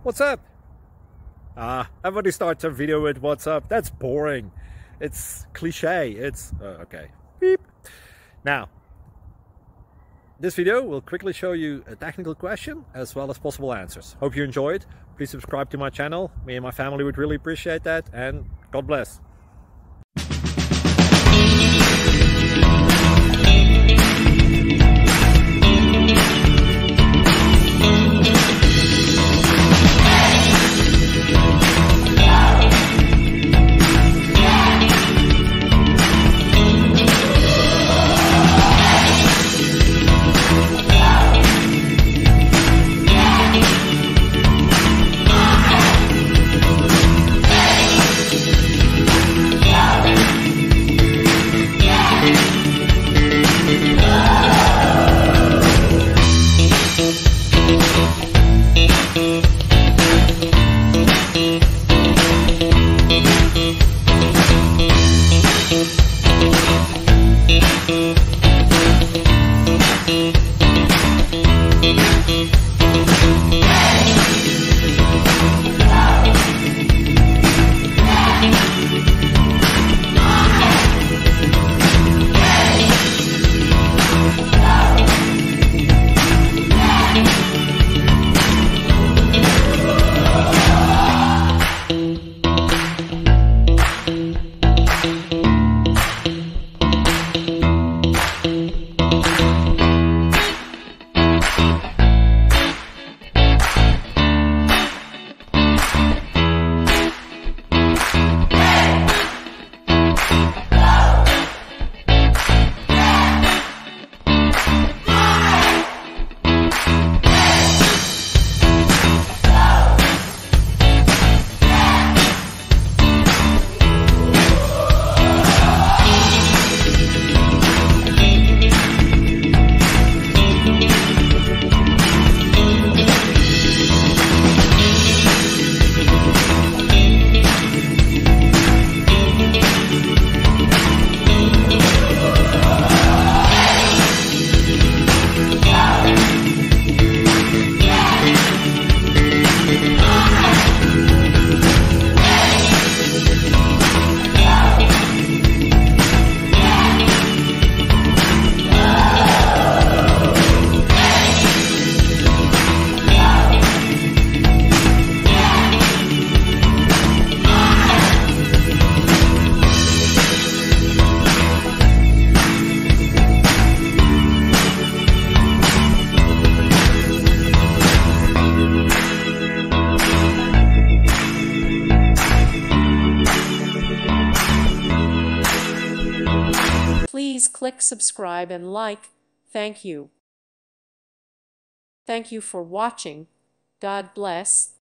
What's up? Everybody starts a video with what's up. That's boring. It's cliche. It's okay. Beep. Now, this video will quickly show you a technical question as well as possible answers. Hope you enjoyed. Please subscribe to my channel. Me and my family would really appreciate that, and God bless. Please click subscribe and like. Thank you. Thank you for watching. God bless.